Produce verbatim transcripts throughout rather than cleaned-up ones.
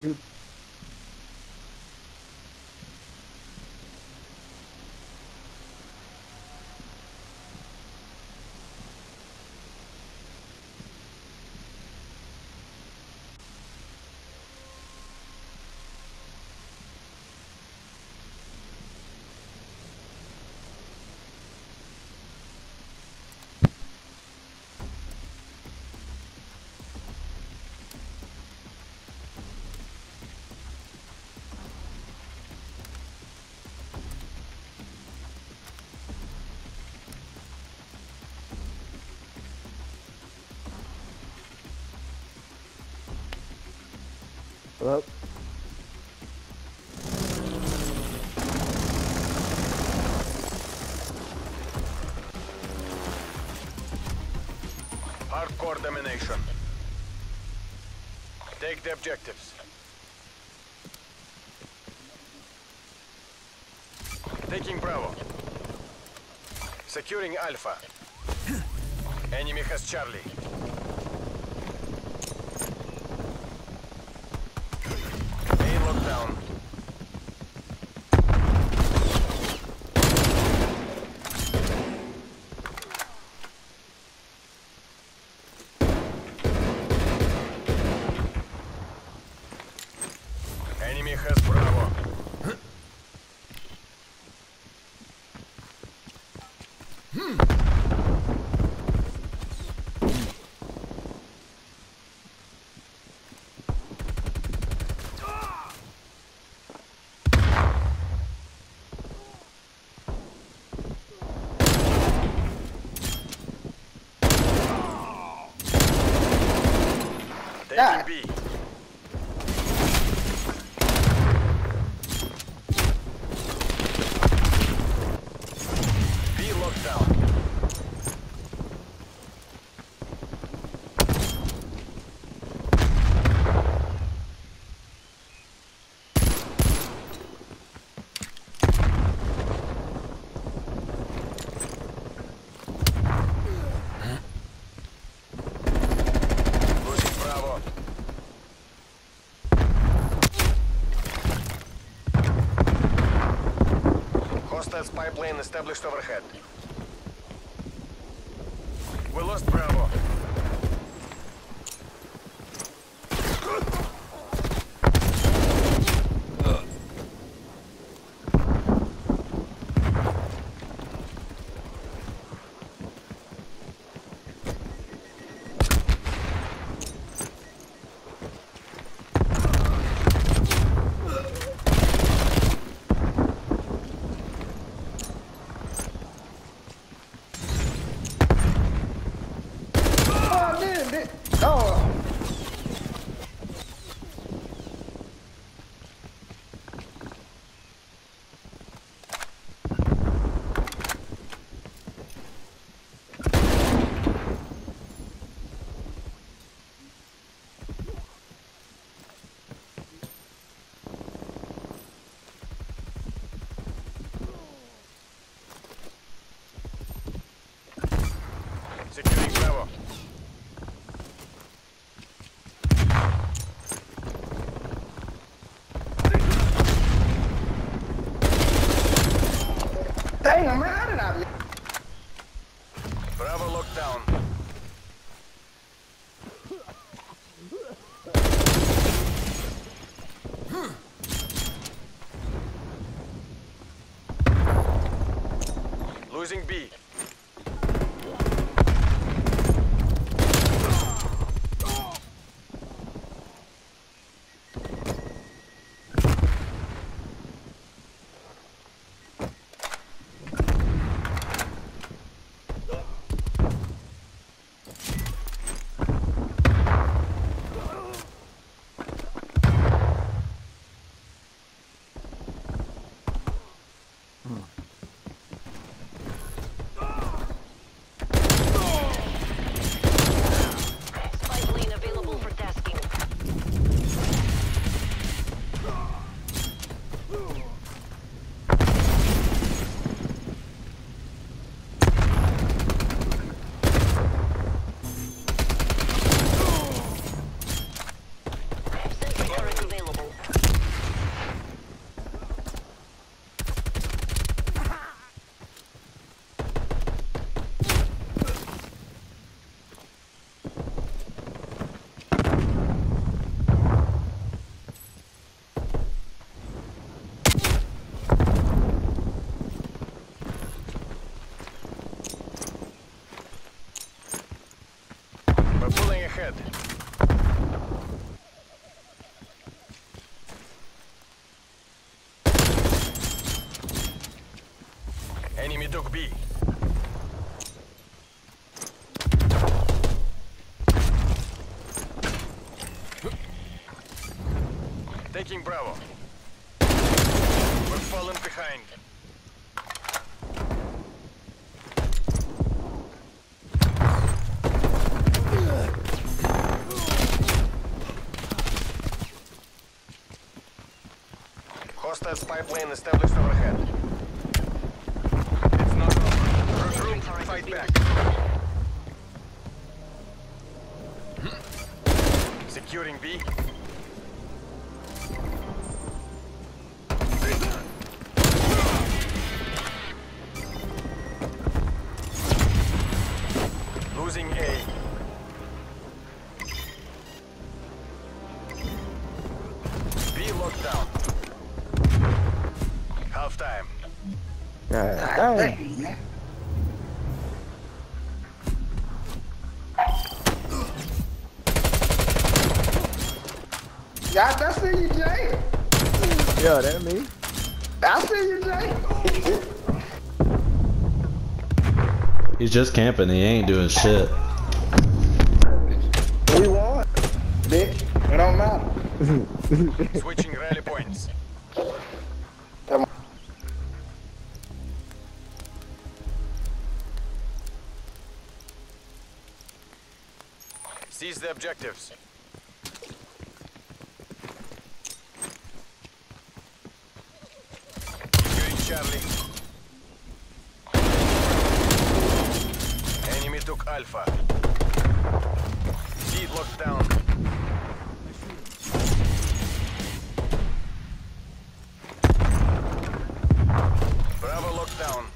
Hello? Hardcore domination. Take the objectives. Taking Bravo. Securing Alpha. Enemy has Charlie. A lockdown. Enemy has Bravo. Yeah. Taking B. B locked down. Losing Bravo. Hostile spy plane established overhead. We lost Bravo. Oh, dude, dude. Oh. Securing Bravo. Dang, I'm running out of it. Bravo locked down. Losing B. Enemy took B. Taking Bravo. We're falling behind. Hostile spy plane established overhead. It's not over. Regroup, fight back. Securing B. Losing A. B locked down. Half time. God dang, man. Yeah, I see you, Jay. Yeah, that me. I see you, Jay. He's just camping. He ain't doing shit. We won, bitch. It don't matter. Switching rally points. Come on. Seize the objectives. Securing Charlie. Enemy took Alpha. Seed locked down. Bravo locked down.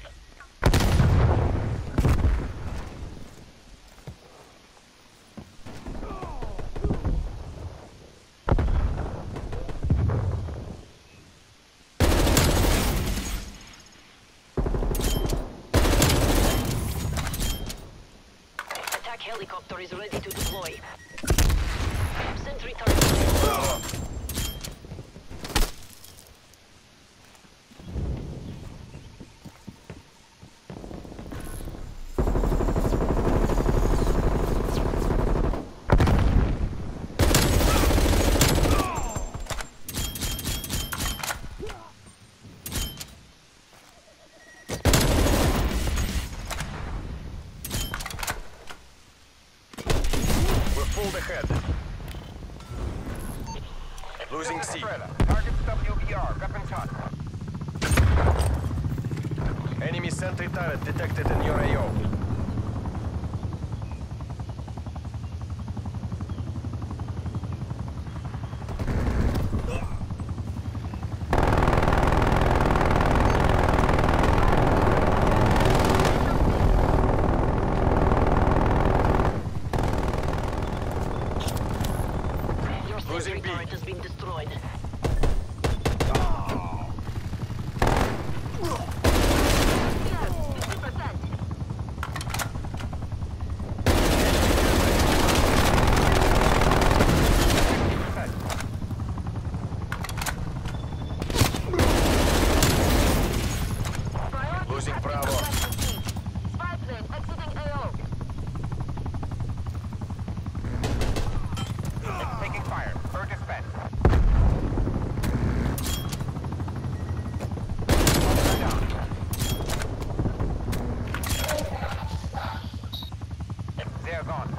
Attack helicopter is ready to deploy. Sentry turret. Bravo. Pulled ahead. Losing C. Targets W B R. Weapons hot. Enemy sentry turret detected in your A O. Your sentry turret has been destroyed. Losing Bravo. Spy plane exiting A O. Taking fire. Bird dispatch. Down. They're gone.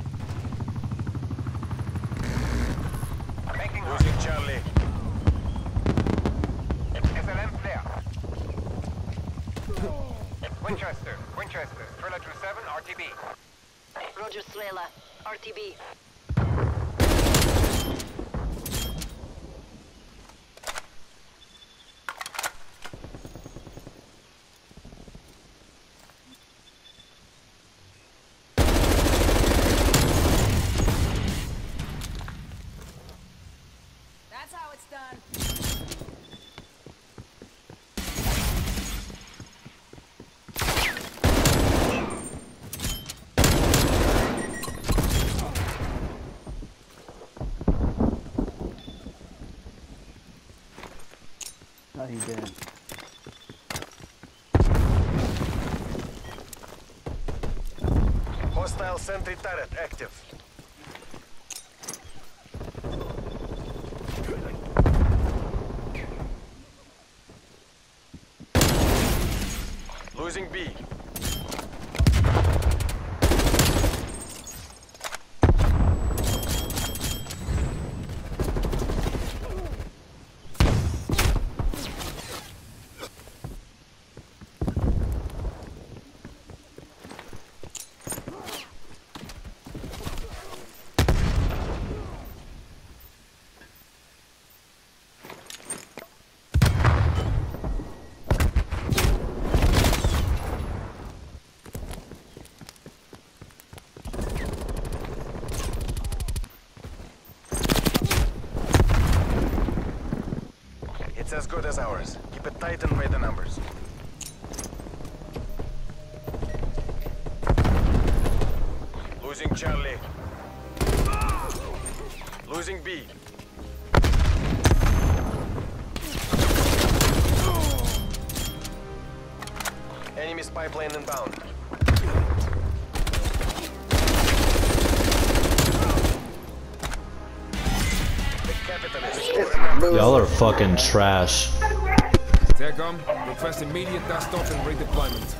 Making hot. Losing Charlie. S L M flare. Winchester. Winchester. Thriller two seven R T B. Roger Strela. R T B. That's how it's done. Oh, he dead. Hostile sentry turret active. Losing B. It's as good as ours. Keep it tight and weigh the numbers. Losing Charlie. Losing B. Enemy spy plane inbound. The capitalists. Y'all are fucking trash. TACOM, request immediate dust off and redeployment.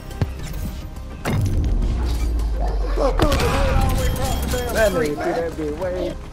That nigga threw that bitch way.